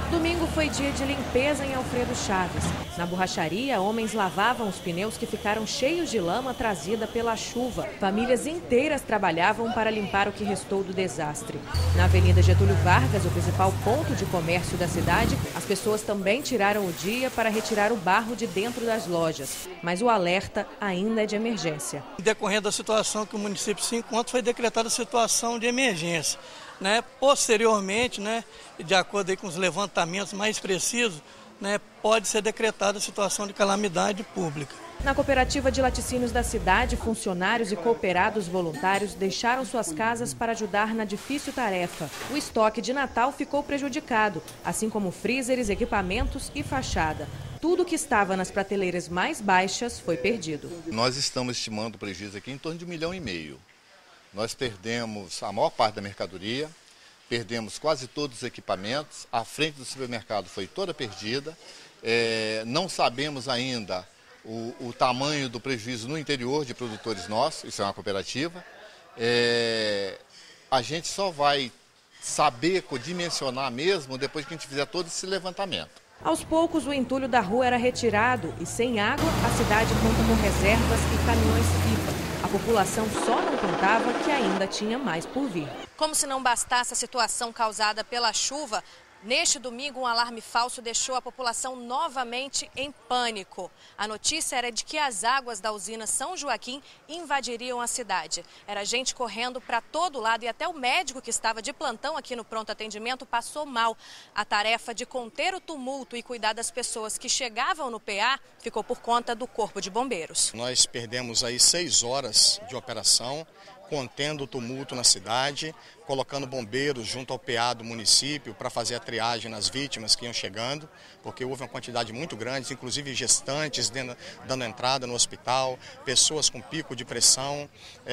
Domingo foi dia de limpeza em Alfredo Chaves. Na borracharia, homens lavavam os pneus que ficaram cheios de lama trazida pela chuva. Famílias inteiras trabalhavam para limpar o que restou do desastre. Na Avenida Getúlio Vargas, o principal ponto de comércio da cidade, as pessoas também tiraram o dia para retirar o barro de dentro das lojas. Mas o alerta ainda é de emergência. Decorrendo da situação que o município se encontra, foi decretada a situação de emergência. Posteriormente, de acordo aí com os levantamentos mais precisos, pode ser decretada a situação de calamidade pública. Na cooperativa de laticínios da cidade, funcionários e cooperados voluntários deixaram suas casas para ajudar na difícil tarefa. O estoque de Natal ficou prejudicado, assim como freezers, equipamentos e fachada. Tudo que estava nas prateleiras mais baixas foi perdido. Nós estamos estimando o prejuízo aqui em torno de R$1,5 milhão. Nós perdemos a maior parte da mercadoria, perdemos quase todos os equipamentos, a frente do supermercado foi toda perdida, não sabemos ainda o tamanho do prejuízo no interior de produtores nossos, isso é uma cooperativa. A gente só vai saber dimensionar mesmo depois que a gente fizer todo esse levantamento. Aos poucos, o entulho da rua era retirado e, sem água, a cidade conta com reservas e caminhões-pipa. A população só não contava que ainda tinha mais por vir. Como se não bastasse a situação causada pela chuva, neste domingo um alarme falso deixou a população novamente em pânico. A notícia era de que as águas da usina São Joaquim invadiriam a cidade. Era gente correndo para todo lado e até o médico que estava de plantão aqui no pronto atendimento passou mal. A tarefa de conter o tumulto e cuidar das pessoas que chegavam no PA ficou por conta do Corpo de Bombeiros. Nós perdemos aí 6 horas de operação, contendo o tumulto na cidade, colocando bombeiros junto ao PA do município para fazer a triagem nas vítimas que iam chegando, porque houve uma quantidade muito grande, inclusive gestantes dando entrada no hospital, pessoas com pico de pressão,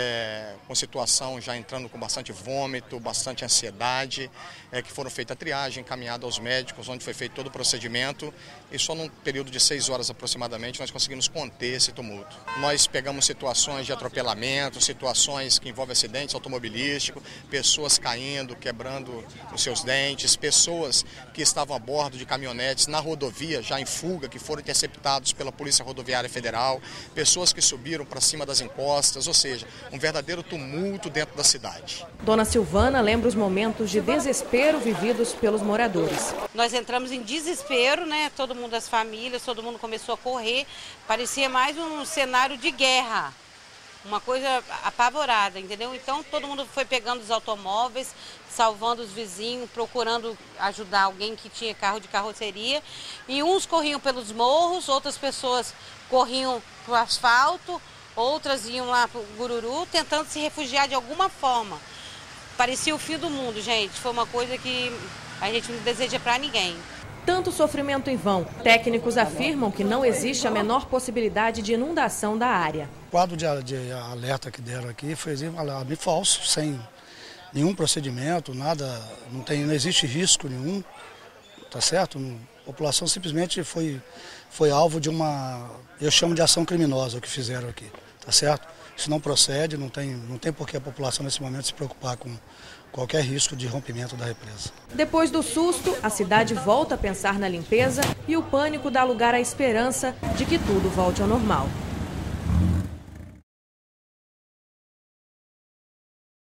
com situação já entrando com bastante vômito, bastante ansiedade, que foram feita a triagem, encaminhada aos médicos, onde foi feito todo o procedimento, e só num período de 6 horas aproximadamente nós conseguimos conter esse tumulto. Nós pegamos situações de atropelamento, situações que envolvem acidentes automobilísticos, pessoas caindo, quebrando os seus dentes, pessoas que estavam a bordo de caminhonetes na rodovia, já em fuga, que foram interceptados pela Polícia Rodoviária Federal, pessoas que subiram para cima das encostas, ou seja, um verdadeiro tumulto dentro da cidade. Dona Silvana lembra os momentos de desespero vividos pelos moradores. Nós entramos em desespero, todo mundo, as famílias, todo mundo começou a correr, parecia mais um cenário de guerra. Uma coisa apavorada, entendeu? Então todo mundo foi pegando os automóveis, salvando os vizinhos, procurando ajudar alguém que tinha carro de carroceria. E uns corriam pelos morros, outras pessoas corriam para o asfalto, outras iam lá para o Gururu, tentando se refugiar de alguma forma. Parecia o fim do mundo, gente. Foi uma coisa que a gente não deseja para ninguém. Tanto sofrimento em vão, técnicos afirmam que não existe a menor possibilidade de inundação da área. O quadro de alerta que deram aqui foi um alarme falso, sem nenhum procedimento, nada, não existe risco nenhum, tá certo? A população simplesmente foi alvo de eu chamo de ação criminosa o que fizeram aqui, tá certo? Isso não procede, não tem por que a população nesse momento se preocupar com qualquer risco de rompimento da represa. Depois do susto, a cidade volta a pensar na limpeza e o pânico dá lugar à esperança de que tudo volte ao normal.